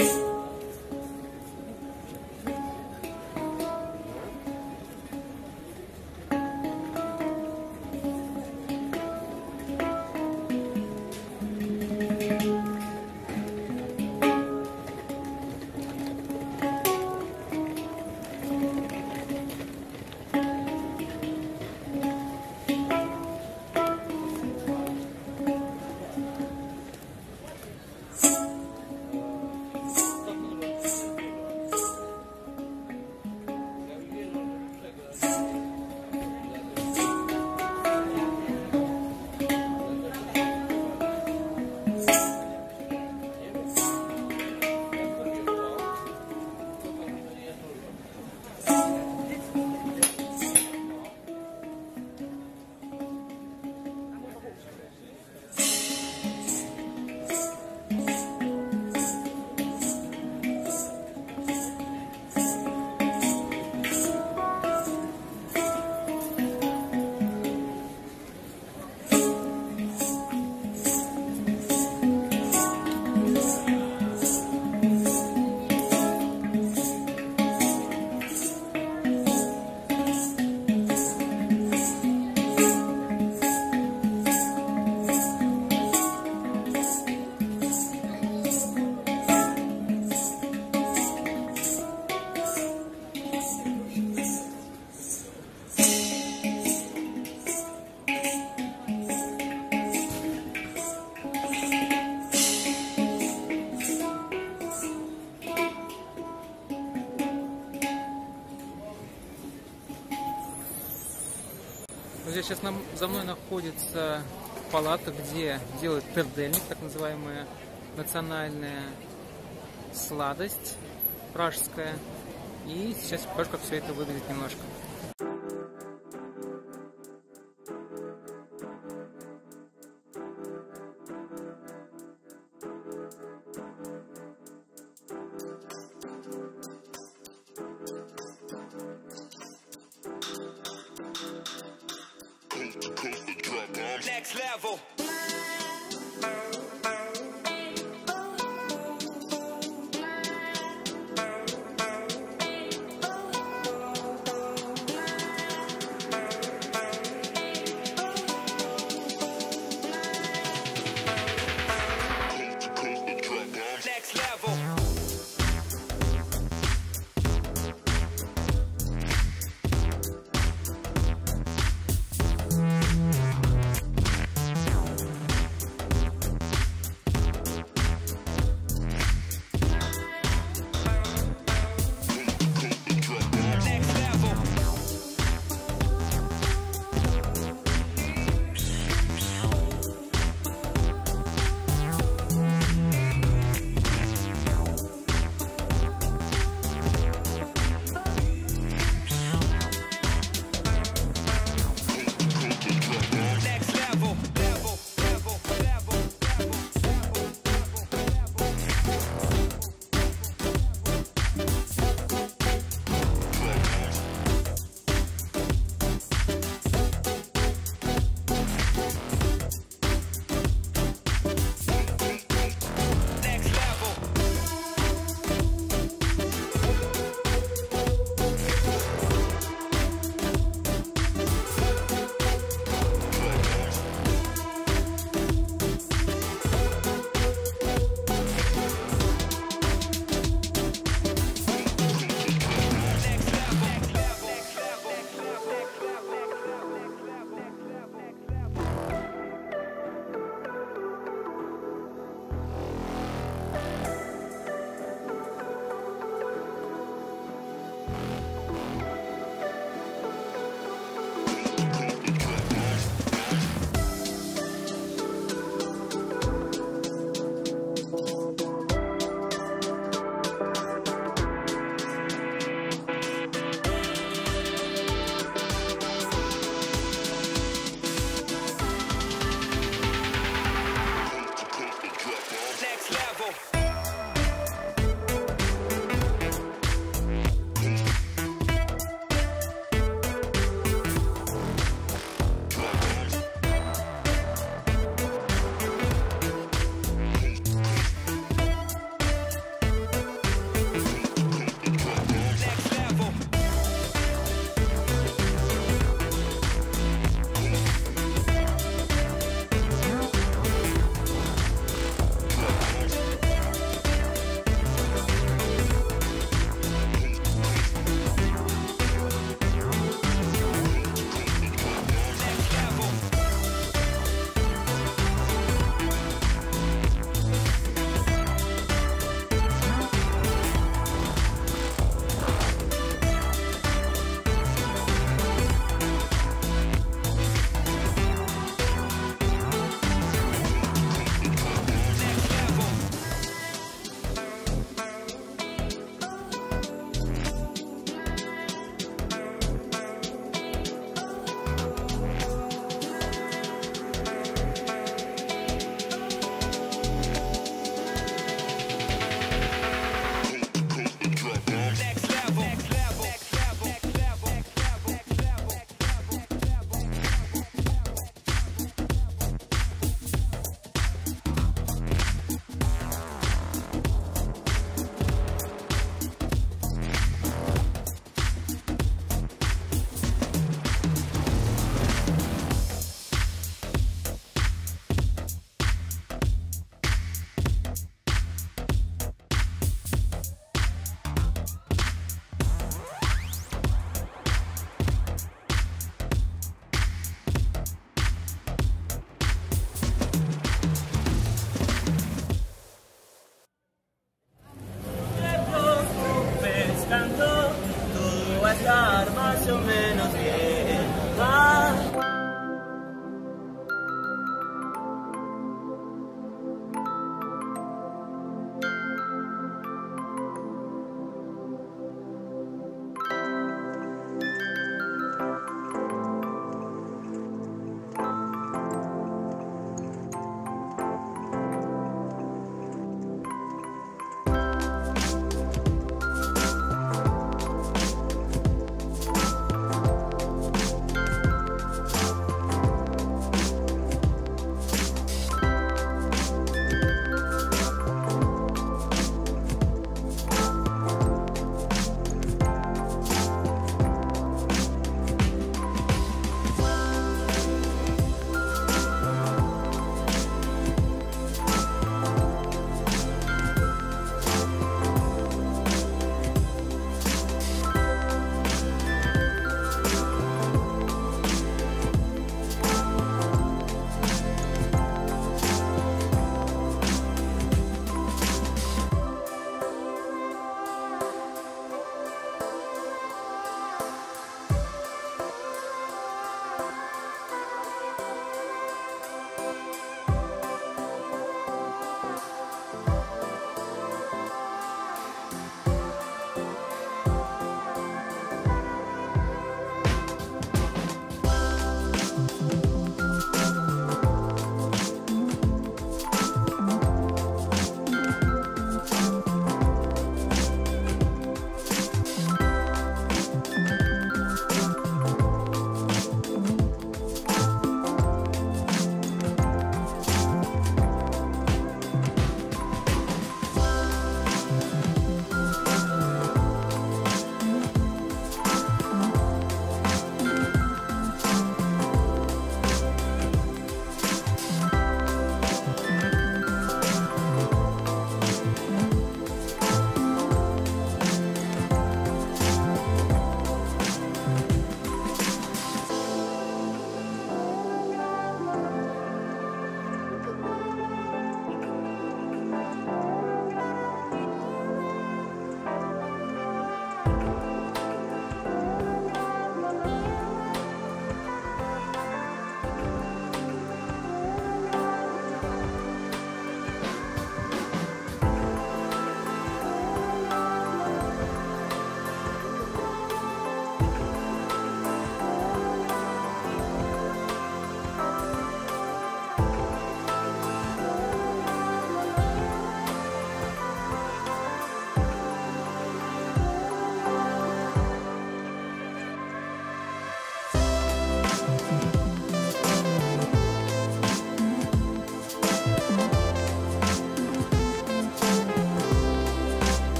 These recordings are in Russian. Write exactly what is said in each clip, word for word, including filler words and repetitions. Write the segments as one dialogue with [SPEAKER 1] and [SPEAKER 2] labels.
[SPEAKER 1] Здесь сейчас нам, за мной находится палата, где делают пердельник, так называемая национальная сладость пражская. И сейчас покажу, как все это выглядит немножко.
[SPEAKER 2] Next level. Next level.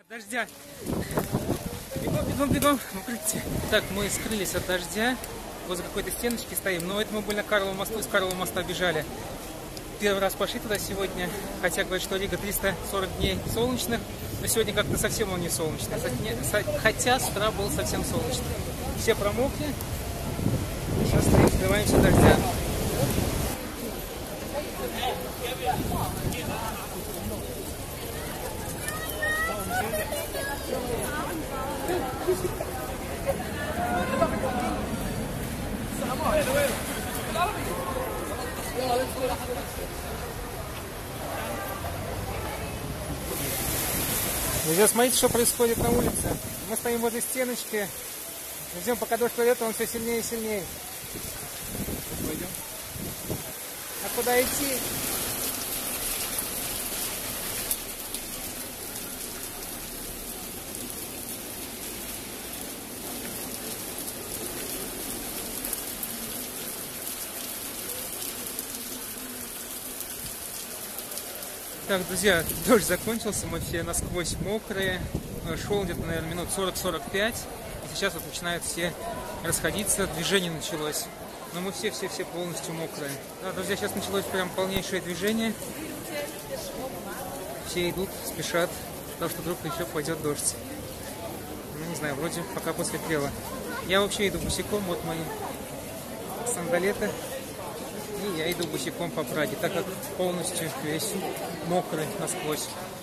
[SPEAKER 1] Дождя. Бегом, бегом, бегом в укрытие. Так, мы скрылись от дождя. Возле какой-то стеночки стоим. Но это мы были на Карловом мосту, с Карлового моста бежали. Первый раз пошли туда сегодня. Хотя говорят, что Рига триста сорок дней солнечных. Но сегодня как-то совсем он не солнечный. Хотя с утра было совсем солнечно. Все промокли. Сейчас стоим, скрываемся от дождя. Друзья, смотрите, что происходит на улице. Мы стоим возле стеночки, ждем, пока дождь пойдет, он все сильнее и сильнее. Пойдем. А куда идти? Так, друзья, дождь закончился, мы все насквозь мокрые. Шел где-то, наверное, минут сорок-сорок пять. И сейчас вот начинают все расходиться, движение началось. Но мы все-все-все полностью мокрые. Да, друзья, сейчас началось прям полнейшее движение. Все идут, спешат, потому что вдруг еще пойдет дождь. Ну, не знаю, вроде пока посветлело. Я вообще иду босиком, вот мои сандалеты. И я иду босиком по Праге, так как полностью весь мокрый насквозь.